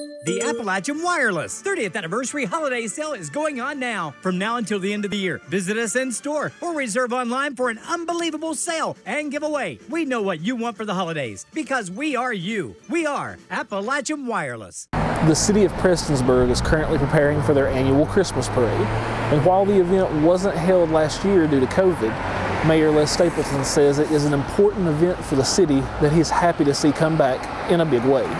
The Appalachian Wireless 30th Anniversary Holiday Sale is going on now. From now until the end of the year, visit us in store or reserve online for an unbelievable sale and giveaway. We know what you want for the holidays because we are you. We are Appalachian Wireless. The city of Prestonsburg is currently preparing for their annual Christmas parade. And while the event wasn't held last year due to COVID, Mayor Les Stapleton says it is an important event for the city that he's happy to see come back in a big way.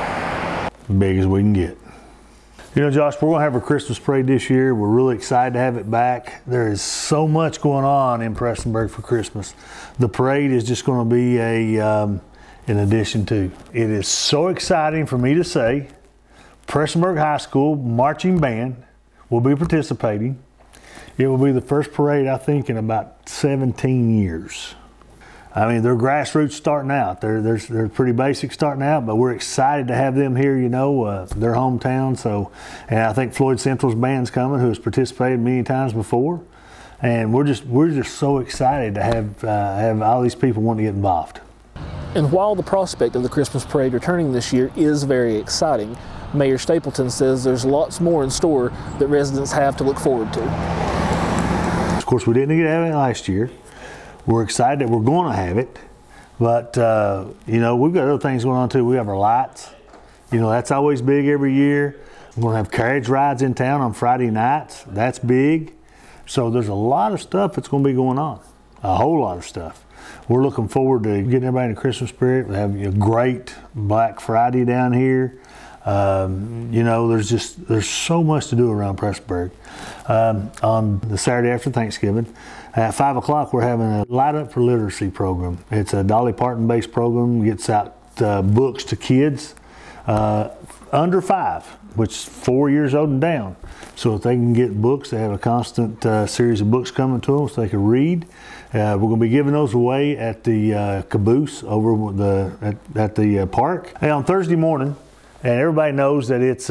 Big as we can get. You know, Josh, we're going to have a Christmas parade this year. We're really excited to have it back. There is so much going on in Prestonsburg for Christmas. The parade is just going to be an addition to. It is so exciting for me to say Prestonsburg High School marching band will be participating. It will be the first parade, I think, in about 17 years. I mean, they're grassroots starting out. They're pretty basic starting out, but we're excited to have them here, you know, their hometown. So, and I think Floyd Central's band's coming, who has participated many times before. And we're just so excited to have all these people wanting to get involved. And while the prospect of the Christmas parade returning this year is very exciting, Mayor Stapleton says there's lots more in store that residents have to look forward to. Of course, we didn't get to have it last year. We're excited that we're going to have it, but you know, we've got other things going on too. We have our lights. You know, that's always big every year. We're going to have carriage rides in town on Friday nights. That's big. So there's a lot of stuff that's going to be going on, a whole lot of stuff. We're looking forward to getting everybody in the Christmas spirit. We have a great Black Friday down here. You know, there's so much to do around Prestonsburg. On the Saturday after Thanksgiving, at 5 o'clock, we're having a Light Up for Literacy program. It's a Dolly Parton based program, gets out books to kids under 5, which is 4 years old and down. So if they can get books, they have a constant series of books coming to them so they can read. We're going to be giving those away at the caboose over at the park. And on Thursday morning, and everybody knows that it's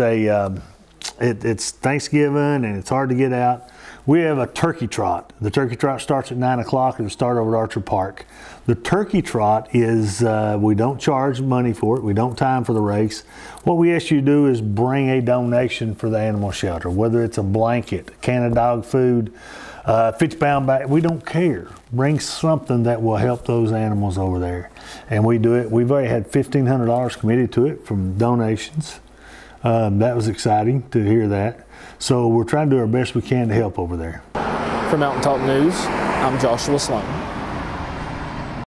it's Thanksgiving and it's hard to get out. We have a turkey trot. The turkey trot starts at 9 o'clock and it'll start over at Archer Park. The turkey trot is, we don't charge money for it. We don't time for the race. What we ask you to do is bring a donation for the animal shelter, whether it's a blanket, a can of dog food, 50-pound bag, we don't care. Bring something that will help those animals over there. And we do it. We've already had $1,500 committed to it from donations. That was exciting to hear that. So we're trying to do our best we can to help over there. For Mountain Talk News, I'm Joshua Sloan.